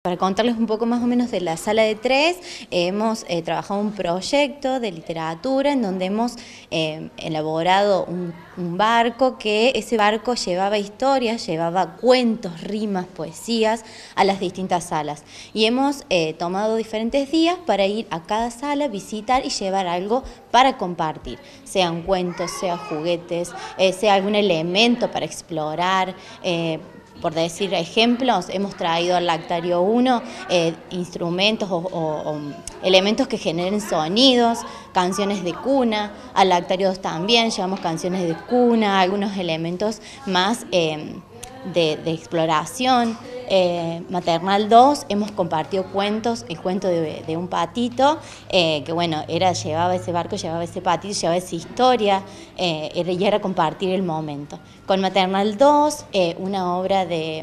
Para contarles un poco más o menos de la Sala de Tres, hemos trabajado un proyecto de literatura en donde hemos elaborado un barco, que ese barco llevaba historias, llevaba cuentos, rimas, poesías a las distintas salas. Y hemos tomado diferentes días para ir a cada sala, visitar y llevar algo para compartir, sean cuentos, sean juguetes, sea algún elemento para explorar. Por decir ejemplos, hemos traído al Lactario 1 instrumentos o elementos que generen sonidos, canciones de cuna. Al Lactario 2 también llevamos canciones de cuna, algunos elementos más de exploración. Maternal 2 hemos compartido cuentos, el cuento de un patito, que bueno, llevaba ese barco, llevaba ese patito, llevaba esa historia, y era compartir el momento. Con Maternal 2, una obra de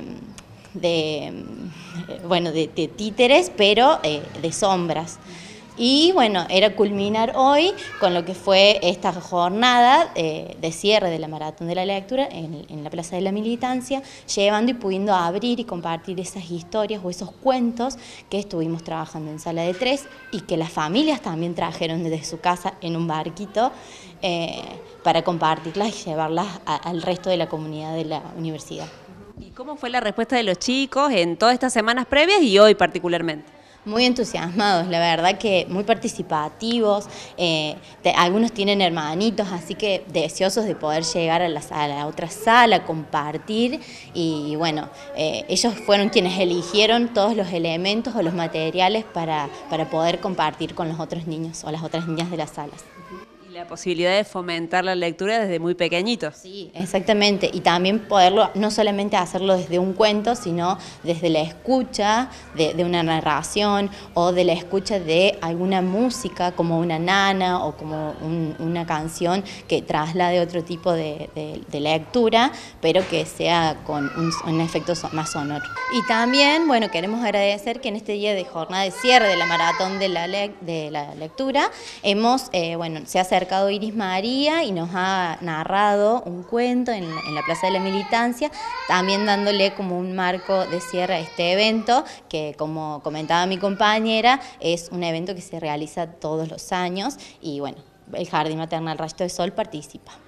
títeres, pero de sombras. Y bueno, era culminar hoy con lo que fue esta jornada de cierre de la Maratón de la Lectura en la Plaza de la Militancia, llevando y pudiendo abrir y compartir esas historias o esos cuentos que estuvimos trabajando en Sala de Tres y que las familias también trajeron desde su casa en un barquito para compartirlas y llevarlas al resto de la comunidad de la universidad. ¿Y cómo fue la respuesta de los chicos en todas estas semanas previas y hoy particularmente? Muy entusiasmados, la verdad que muy participativos, algunos tienen hermanitos, así que deseosos de poder llegar a la otra sala, compartir y bueno, ellos fueron quienes eligieron todos los elementos o los materiales para poder compartir con los otros niños o las otras niñas de las salas. La posibilidad de fomentar la lectura desde muy pequeñitos. Sí, exactamente, y también poderlo, no solamente hacerlo desde un cuento, sino desde la escucha de una narración o de la escucha de alguna música como una nana o como una canción que traslade otro tipo de lectura, pero que sea con un efecto más sonoro. Y también, bueno, queremos agradecer que en este día de jornada de cierre de la Maratón de la Lectura, se ha acercado Iris María y nos ha narrado un cuento en la Plaza de la Militancia, también dándole como un marco de cierre a este evento, que como comentaba mi compañera, es un evento que se realiza todos los años y bueno, el Jardín Maternal Rayo de Sol participa.